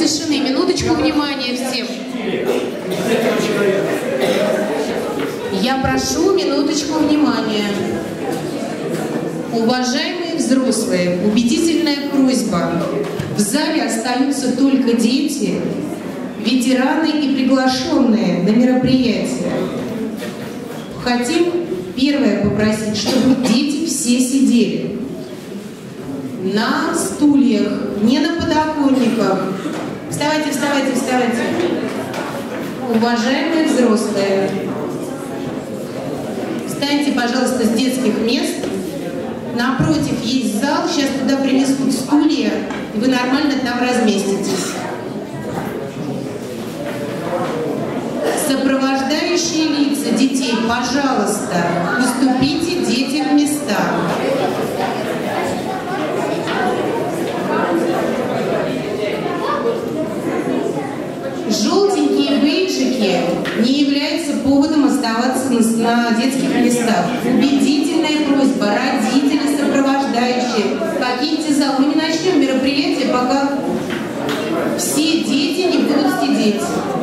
тишины. Минуточку внимания всем. Я прошу минуточку внимания. Уважаемые взрослые, убедительная просьба. В зале остаются только дети, ветераны и приглашенные на мероприятие. Хотим первое попросить, чтобы дети все сидели на стульях, не на подоконниках. Вставайте, вставайте, вставайте. Уважаемые взрослые, встаньте, пожалуйста, с детских мест. Напротив есть зал, сейчас туда принесут стулья, и вы нормально там разместитесь. Сопровождающие лица детей, пожалуйста, уступите детям места. Желтенькие бейджики не являются поводом оставаться на детских местах. Убедительная просьба, родители, сопровождающие, покиньте зал. Мы не начнем мероприятие, пока все дети не будут сидеть.